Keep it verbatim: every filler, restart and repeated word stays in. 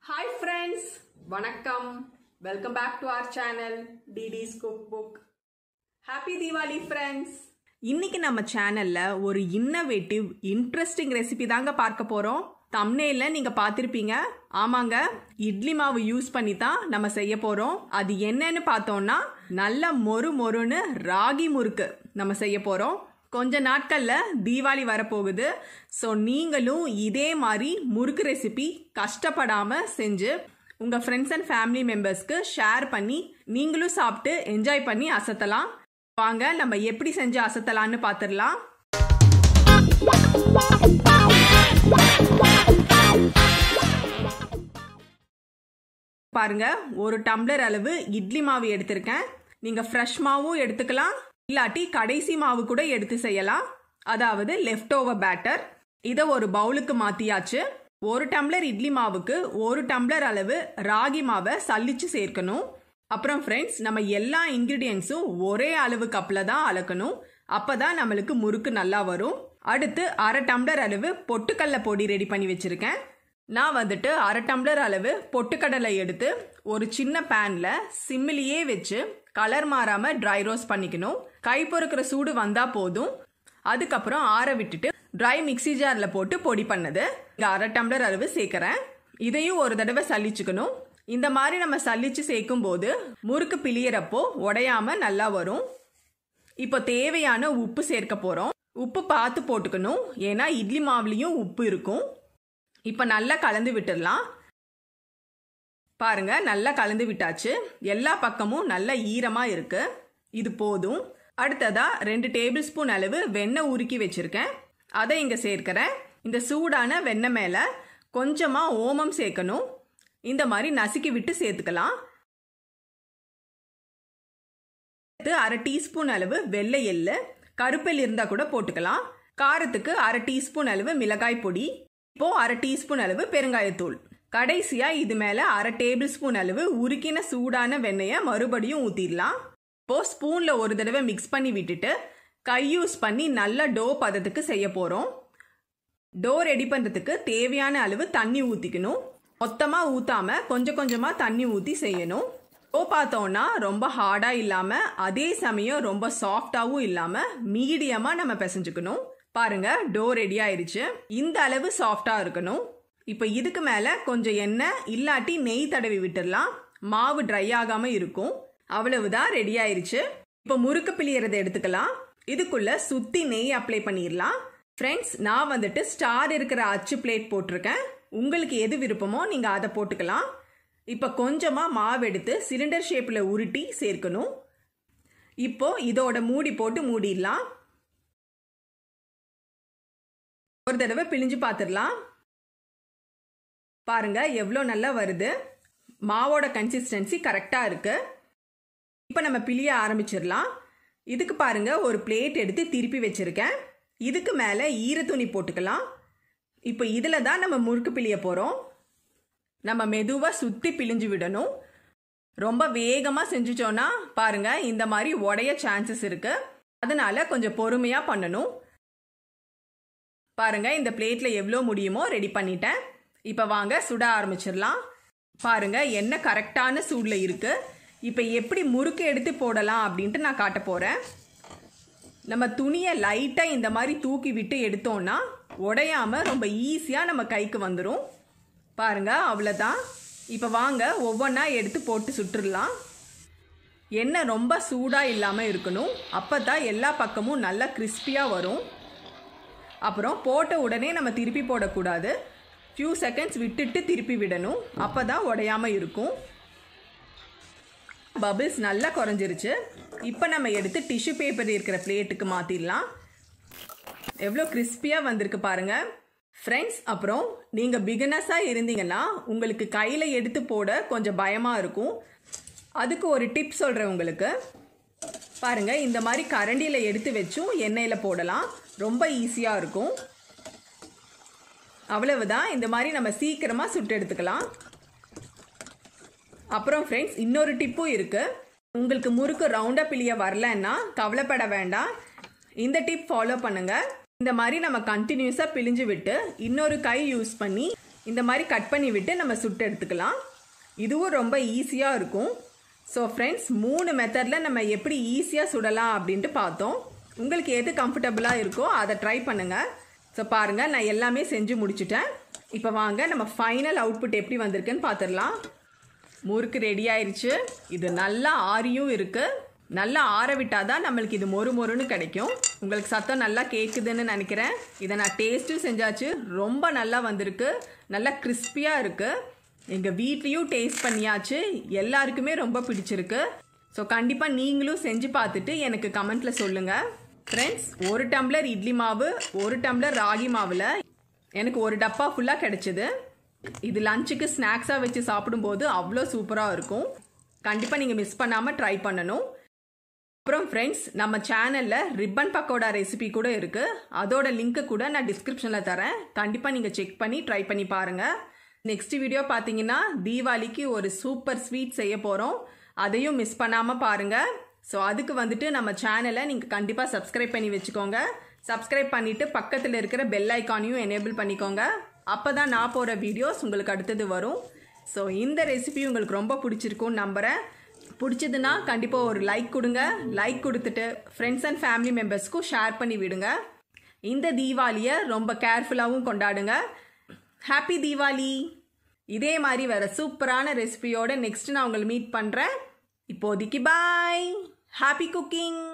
Hi friends, vanakkam. Welcome back to our channel D Ds CookBook. Happy Diwali friends. இன்னைக்கு நம்ம சேனல்ல ஒரு innovative interesting recipe தாங்க பார்க்க போறோம். தம்ப்நெயில்ல நீங்க பார்த்திருப்பீங்க. ஆமாங்க, இட்லி மாவு யூஸ் பண்ணி தான் நம்ம செய்ய போறோம். அது என்னன்னு பார்த்தோம்னா நல்ல மொறு மொறுன்னு ராகி முறுக்கு நம்ம செய்ய போறோம். கொஞ்ச நாட்கள்ல தீபாவளி வரப்போகுது. ஸோ நீங்களும் இதே மாதிரி முறுக்கு ரெசிபி கஷ்டப்படாம செஞ்சு உங்க ஃப்ரெண்ட்ஸ் அண்ட் ஃபேமிலி மெம்பர்ஸ்க்கு ஷேர் பண்ணி நீங்களும் சாப்பிட்டு என்ஜாய் பண்ணி அசத்தலாம். வாங்க நம்ம எப்படி செஞ்சு அசத்தலாம்னு பார்த்துடலாம். பாருங்க, ஒரு டம்ளர் அளவு இட்லி மாவு எடுத்திருக்கேன். நீங்க ஃப்ரெஷ் மாவும் எடுத்துக்கலாம், இல்லாட்டி கடைசி மாவு கூட எடுத்து செய்யலாம். அதாவது லெஃப்ட் ஓவர் பேட்டர். இதை ஒரு பவுலுக்கு மாத்தியாச்சு. ஒரு டம்ளர் இட்லி மாவுக்கு ஒரு டம்ளர் அளவு ராகி மாவை சலிச்சு சேர்க்கணும். அப்புறம் ஃப்ரெண்ட்ஸ், நம்ம எல்லா இன்கிரீடியன்ஸும் ஒரே அளவு கப்பில் தான் அளக்கணும். அப்பதான் நம்மளுக்கு முறுக்கு நல்லா வரும். அடுத்து அரை டம்ளர் அளவு பொட்டுக்கடலை பொடி ரெடி பண்ணி வச்சிருக்கேன். நான் வந்துட்டு அரை டம்ளர் அளவு பொட்டுக்கடலை எடுத்து ஒரு சின்ன பேன்ல சிம்மிலேயே வச்சு கலர் மாறாம ட்ரை ரோஸ்ட் பண்ணிக்கணும். கை பொறுக்கிற சூடு வந்தா போதும். அதுக்கப்புறம் ஆற விட்டுட்டு ட்ரை மிக்சி ஜார்ல போட்டு பொடி பண்ணது இங்க அரை டம்ளர் அளவு சேர்க்கிறேன். இதையும் ஒரு தடவை சலிச்சுக்கணும். இந்த மாதிரி நம்ம சலிச்சு சேர்க்கும் போது முறுக்கு பிழியறப்போ உடையாம நல்லா வரும். இப்போ தேவையான உப்பு சேர்க்க போறோம். உப்பு பார்த்து போட்டுக்கணும், ஏன்னா இட்லி மாவுலயும் உப்பு இருக்கும். இப்போ நல்லா கலந்து விட்டுடலாம். பாருங்க, நல்லா கலந்து விட்டாச்சு. எல்லா பக்கமும் நல்லா ஈரமா இருக்கு. இது போதும். அடுத்ததா ரெண்டு டேபிள் ஸ்பூன் அளவு வெண்ணெய் உருக்கி வச்சிருக்கேன். அதை இங்க சேர்க்கிறேன். இந்த சூடான வெண்ணெய் மேல கொஞ்சமா ஓமம் சேர்க்கணும். இந்த மாதிரி நசுக்கி விட்டு சேர்த்துக்கலாம். அரை டீஸ்பூன் அளவு வெள்ளை எள்ளு, கருப்பெல் இருந்தா கூட போட்டுக்கலாம். காரத்துக்கு அரை டீஸ்பூன் அளவு மிளகாய் பொடி, இப்போ அரை டீஸ்பூன் அளவு பெருங்காயத்தூள். கடைசியா இது மேல அரை டேபிள் ஸ்பூன் அளவு உருக்கின சூடான வெண்ணெயை மறுபடியும் ஊத்திடலாம். இப்போ ஸ்பூன்ல ஒரு தடவை மிக்ஸ் பண்ணி விட்டுட்டு கை யூஸ் பண்ணி நல்ல டோ பதத்துக்கு செய்ய போறோம். டோ ரெடி பண்றதுக்கு தேவையான அளவு தண்ணி ஊத்திக்கணும். மொத்தமா ஊத்தாம கொஞ்சம் கொஞ்சமா தண்ணி ஊத்தி செய்யணும். டோ பார்த்தோம்னா ரொம்ப ஹார்டா இல்லாம அதே சமயம் ரொம்ப சாஃப்டாவும் இல்லாம மீடியமா நம்ம பிசைஞ்சுக்கணும். பாருங்க, டோ ரெடி ஆயிருச்சு. இந்த அளவு சாஃப்டா இருக்கணும். இப்போ இதுக்கு மேல கொஞ்சம் எண்ணெய் இல்லாட்டி நெய் தடவி விட்டுடலாம். மாவு ட்ரை ஆகாம இருக்கும். அவ்வளவுதான், ரெடி ஆயிருச்சு. இப்போ முறுக்கு பிழியறதை எடுத்துக்கலாம். இதுக்குள்ள சுத்தி நெய் அப்ளை பண்ணிடலாம். ஃப்ரெண்ட்ஸ், நான் வந்துட்டு ஸ்டார் இருக்கிற அச்சு பிளேட் போட்டிருக்கேன். உங்களுக்கு எது விருப்பமோ நீங்க அதை போட்டுக்கலாம். இப்போ கொஞ்சமா மாவு எடுத்து சிலிண்டர் ஷேப்ல உருட்டி சேர்க்கணும். இப்போ இதோட மூடி போட்டு மூடிடலாம். ஒரு தடவை பிழிஞ்சு பார்த்துடலாம். பாருங்க எவ்வளோ நல்லா வருது. மாவோட கன்சிஸ்டன்சி கரெக்டா இருக்கு. இப்போ நம்ம பிழிய ஆரம்பிச்சிடலாம். இதுக்கு பாருங்க, ஒரு பிளேட் எடுத்து திருப்பி வச்சிருக்கேன். இதுக்கு மேலே ஈர துணி போட்டுக்கலாம். இப்போ இதில் தான் நம்ம முறுக்கு பிழிய போகிறோம். நம்ம மெதுவாக சுற்றி பிழிஞ்சு விடணும். ரொம்ப வேகமாக செஞ்சுச்சோன்னா பாருங்க இந்த மாதிரி உடைய சான்சஸ் இருக்கு. அதனால கொஞ்சம் பொறுமையாக பண்ணணும். பாருங்க, இந்த பிளேட்ல எவ்வளோ முடியுமோ ரெடி பண்ணிட்டேன். இப்போ வாங்க சுட ஆரம்பிச்சிடலாம். பாருங்க, எண்ணெய் கரெக்டான சூடில் இருக்கு. இப்போ எப்படி முறுக்கு எடுத்து போடலாம் அப்படின்ட்டு நான் காட்ட போறேன். நம்ம துணியை லைட்டா இந்த மாதிரி தூக்கி விட்டு எடுத்தோம்னா உடையாம ரொம்ப ஈஸியா நம்ம கைக்கு வந்துடும். பாருங்க, அவ்வளோதான். இப்போ வாங்க ஒவ்வொன்றா எடுத்து போட்டு சுட்டுடலாம். எண்ணெய் ரொம்ப சூடா இல்லாம இருக்கணும். அப்பதான் எல்லா பக்கமும் நல்லா கிறிஸ்பியா வரும். அப்புறம் போட்ட உடனே நம்ம திருப்பி போடக்கூடாது. ஃபியூ செகண்ட்ஸ் விட்டுட்டு திருப்பி விடணும். அப்பதான் உடையாம இருக்கும். பபிள்ஸ் நல்லா குறைஞ்சிருச்சு. இப்போ நம்ம எடுத்து டிஷ்யூ பேப்பர் இருக்கிற பிளேட்டுக்கு மாத்திடலாம். எவ்வளோ கிறிஸ்பியா வந்திருக்கு பாருங்க ஃப்ரெண்ட்ஸ். அப்புறம் நீங்க பிகினர்ஸா இருந்தீங்கன்னா உங்களுக்கு கையில எடுத்து போட கொஞ்சம் பயமா இருக்கும். அதுக்கு ஒரு டிப் சொல்றேன் உங்களுக்கு. பாருங்க, இந்த மாதிரி கரண்டியில எடுத்து வச்சும் எண்ணெயில போடலாம். ரொம்ப ஈஸியா இருக்கும். அவ்வளவுதான். இந்த மாதிரி நம்ம சீக்கிரமா சுட்டு எடுத்துக்கலாம். அப்புறம் ஃப்ரெண்ட்ஸ், இன்னொரு டிப்பும் இருக்கு. உங்களுக்கு முறுக்கு ரவுண்டா பிழிய வரலன்னா கவலைப்பட வேண்டாம். இந்த டிப் ஃபாலோ பண்ணுங்க. இந்த மாதிரி நம்ம கண்டினியூஸா பிழிஞ்சு விட்டு இன்னொரு கை யூஸ் பண்ணி இந்த மாதிரி கட் பண்ணி விட்டு நம்ம சுட்டு எடுத்துக்கலாம். இதுவும் ரொம்ப ஈஸியாக இருக்கும். ஸோ ஃப்ரெண்ட்ஸ், மூணு மெத்தடில் நம்ம எப்படி ஈஸியாக சுடலாம் அப்படின்ட்டு பார்த்தோம். உங்களுக்கு எது கம்ஃபர்டபுளாக இருக்கோ அதை ட்ரை பண்ணுங்கள். ஸோ பாருங்கள், நான் எல்லாமே செஞ்சு முடிச்சுட்டேன். இப்போ வாங்க நம்ம ஃபைனல் அவுட்புட் எப்படி வந்திருக்குன்னு பார்த்துடலாம். முறுக்கு ரெடி ஆயிடுச்சு. இது நல்லா ஆறியும் இருக்குது. நல்லா ஆற விட்டால் தான் நம்மளுக்கு இது மொறு மொறுன்னு கிடைக்கும். உங்களுக்கு சத்தம் நல்லா கேட்குதுன்னு நினைக்கிறேன். இதை நான் டேஸ்ட்டும் செஞ்சாச்சு. ரொம்ப நல்லா வந்திருக்கு. நல்லா கிறிஸ்பியாக இருக்குது. எங்கள் வீட்லேயும் டேஸ்ட் பண்ணியாச்சு. எல்லாருக்குமே ரொம்ப பிடிச்சிருக்கு. ஸோ கண்டிப்பாக நீங்களும் செஞ்சு பார்த்துட்டு எனக்கு கமெண்ட்டில் சொல்லுங்கள். ஃப்ரெண்ட்ஸ், ஒரு டம்ளர் இட்லி மாவு, ஒரு டம்ளர் ராகி மாவில் எனக்கு ஒரு டப்பா ஃபுல்லாக கிடைச்சிது. இது லஞ்சுக்கு ஸ்நாக்ஸாக வச்சு சாப்பிடும்போது அவ்வளோ சூப்பராக இருக்கும். கண்டிப்பாக நீங்கள் மிஸ் பண்ணாமல் ட்ரை பண்ணணும். அப்புறம் ஃப்ரெண்ட்ஸ், நம்ம சேனலில் ரிப்பன் பக்கோடா ரெசிபி கூட இருக்குது. அதோட லிங்க்கு கூட நான் டிஸ்கிரிப்ஷனில் தரேன். கண்டிப்பாக நீங்கள் செக் பண்ணி ட்ரை பண்ணி பாருங்கள். நெக்ஸ்ட் வீடியோ பார்த்தீங்கன்னா தீபாவளிக்கு ஒரு சூப்பர் ஸ்வீட் செய்ய போகிறோம். அதையும் மிஸ் பண்ணாமல் பாருங்கள். ஸோ அதுக்கு வந்துட்டு நம்ம சேனலை நீங்கள் கண்டிப்பாக சப்ஸ்கிரைப் பண்ணி வச்சுக்கோங்க. சப்ஸ்கிரைப் பண்ணிவிட்டு பக்கத்தில் இருக்கிற பெல் ஐக்கானையும் எனேபிள் பண்ணிக்கோங்க. அப்போ தான் நான் போகிற வீடியோஸ் உங்களுக்கு அடுத்தது வரும். ஸோ இந்த ரெசிபி உங்களுக்கு ரொம்ப பிடிச்சிருக்கும்னு நம்புகிறேன். பிடிச்சதுன்னா கண்டிப்பாக ஒரு லைக் கொடுங்க. லைக் கொடுத்துட்டு ஃப்ரெண்ட்ஸ் அண்ட் ஃபேமிலி மெம்பர்ஸ்க்கும் ஷேர் பண்ணி விடுங்க. இந்த தீபாவளியை ரொம்ப கேர்ஃபுல்லாகவும் கொண்டாடுங்க. ஹாப்பி தீபாவளி. இதே மாதிரி வேறு சூப்பரான ரெசிபியோட நெக்ஸ்ட் நான் உங்களை மீட் பண்ணுறேன். இப்போதைக்கு பாய். Happy cooking.